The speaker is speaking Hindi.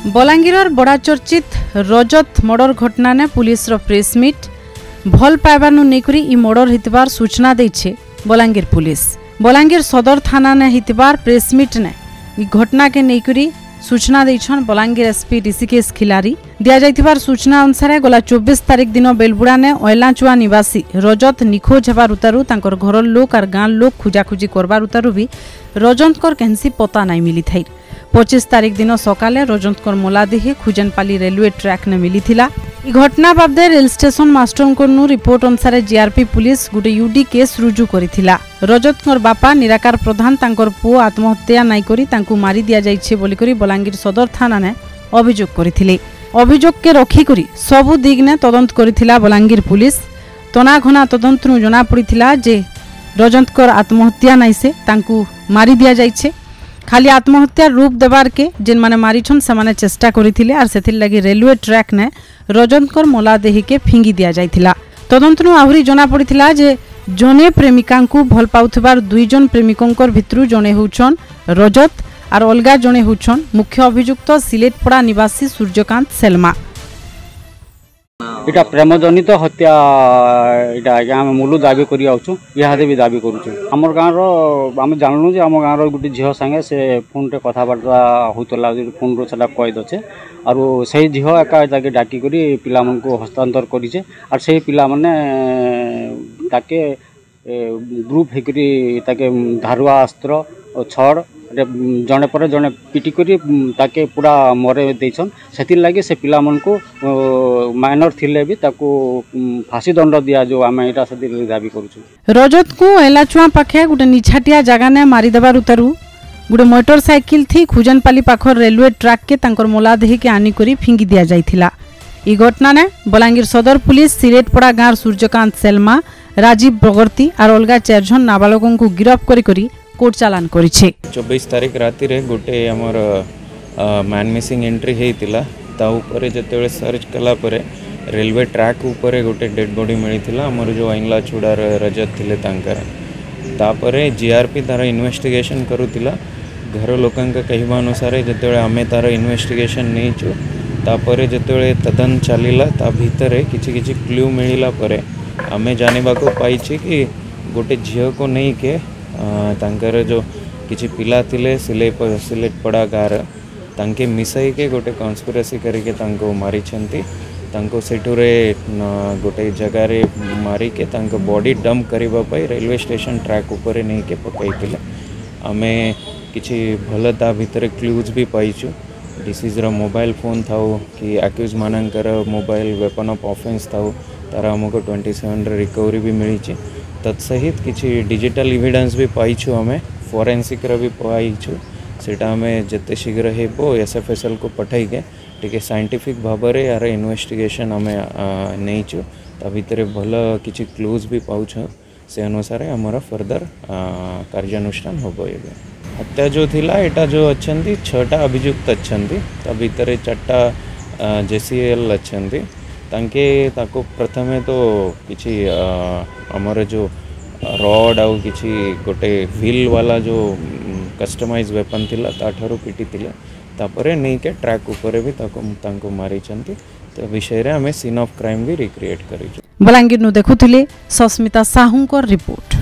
बलांगीर बड़ा चर्चित रजत मर्डर घटना ने पुलिस रो प्रेस मीट भल पाइबार नेकरी इ मर्डर हितबार सूचना देछे बलांगीर पुलिस। बलांगीर सदर थाना ने हितबार प्रेस मीट ने इ घटना के नेकरी सूचना देछन बलांगीर एसपी ऋषिकेश खिलारी। दिया जाइथिबार सूचना अनुसार गला 24 तारिख दिन बेलबुड़ा ने ओयलाचुआ निवासी रजत निखोज हेबार उतारू तांकर घर लोक और गाँ लोक खुजाखुजी करबार उतारू भी रजतकर केनसी पता नहीं मिली थाई। 25 तारिख दिन सकाले रजतकर मोलादेही खुजनपाली रेलवे ट्रैक ने मिली थिला। इ घटना बाबदे रेल स्टेशन मास्टर रिपोर्ट अनुसार जीआरपी पुलिस गोटे यूडी केस रुजु करिथिला। रजतकर बापा निराकार प्रधान तांकर पुओ आत्महत्या नाई करी तांकु मारी दिया जाइछे बोली करी बलांगीर सदर थाना ने अभियोग करिथिले। अभियोग के रखी करी सबु दिग ने तदंत करिथिला बलांगीर पुलिस। तनाघना तदंत नु जना पड़िथिला जे रजतकर आत्महत्या नाई से तांकु मारी दिया जाइछे। खाली आत्महत्या रूप देवार के जिन माने मारिछन से माने चेष्टा करिथिले आर सेथिर लागि रेलवे ट्रैक ने रजतकर मोलादेही के फिंगी दिया जाइथिला। तदंत नु आहुरी जना पड़िथिला जे जने प्रेमिका को भल पाउथबार दुई जन प्रेमिकंकर भितरु जने होउछन रजत आर अलगा जने होउछन मुख्य अभियुक्त सिलेटपड़ा निवासी सूर्यकांत सेलमा। इटा प्रेमजनित हत्या इटा आज्ञा आम मूल दाबी करी आउछु इहादे भी दाबी करूछु। हमर गाँव रो आम जानलु जे आम गाँव रो गुटी झियो संगे से फोन रे कथाबार्ता होतला फोन रो सेटा कैद अछि आरो सही झियो एका जाके डाकी करी पिला मन को हस्तांतर करिছে आर सही पिला माने ताके ग्रुप हेकरी ताके धारुआ अस्त्र छड़ जने पर जने पिटी करी ताके पूरा मरे देछन। सेतिर लागि से पिला मन को माइनर थिले भी ताको फांसी दंड दिया जो आमे एटा सेतिर दाबी करूछु। रजत को एलाचुआ पाखे गुटे निछाटिया जगह ने मारी देबार उतारू गुटे मोटरसाइकिल थी खुजनपाली पाखर रेलवे ट्रैक के तांकर मोलादेही के आनी करी फिंगी दिया जाइथिला। इ घटना ने बलांगीर सदर पुलिस सिलेटपड़ा गाँव सूर्यकांत सेलमा राजीव प्रगति और अलगा 4 जन नाबालकों को गिरफ्त करी कोर्ट चालान करिछे। 24 तारिख राति रे गोटे हमर मैन मिसिंग एंट्री हेतिला ता ऊपर जतेबे सर्च कला परे रेलवे ट्रैक ऊपर गोटे डेड बॉडी मिलिथिला हमर जो आइंगला चुडार रजत थिले तांकर तापरे जीआरपी तार इन्वेस्टिगेशन करूतिला। घर लोकन का कहबा अनुसार जतेबे हमें तार इन्वेस्टिगेशन नैचु तापरे जतेबे तदन चलिला ता भीतरे किछि किछि क्लू मिलिला परे हमें जानिबा को पाइछि कि गोटे झियो को नहीं के तांकर जो किछि पिला थिले सिलेटपड़ा गार तांके मिसाई के गोटे कॉन्स्पिरेसी करके तांको मारी छंती। तांको सेठुरे गोटे जगह रे मारी के तांको बॉडी डंप करबा पई रेलवे स्टेशन ट्रैक ऊपर नहीं के पकईथिले। हमें किछि भलता भीतर क्लूज भी पाइछु डिसीज रो मोबाइल फोन थाउ कि एक्यूज मानकर मोबाइल वेपन ऑफ ऑफेंस थाउ तारा हमको 27 रिकवरी भी मिली छि। तत्सहित किछि डिजिटल एविडेंस भी पाइछु हमें फोरेंसिक रो भी पाइछु सेटा हमें जते शीघ्र हेबो एसएफएसएल को पठाई के टिके साइंटिफिक भाबरे यार इन्वेस्टिगेशन हमें नैछु ता भीतर भल किछि क्लूज भी पाउछु से अनुसार हमारा फर्दर कार्यानुष्ठान होबो। एबे हत्या जो थिला एटा जो अछंती 6टा अभियुक्त अछंती ता भीतर 4टा जेसीएल अछंती तांके ताको प्रथमे तो किछि हमर जो रॉड आउ किछि गोटे व्हील वाला जो कस्टमाइज वेपन थिला ताठारो पिटी थिला तापरे नहीं के ट्रैक ऊपर भी ताको मारी छंती तो विषय रे हमें सीन ऑफ क्राइम भी रिक्रिएट करिछु। बलांगीर नु देखुथिले सस्मिता साहू को रिपोर्ट।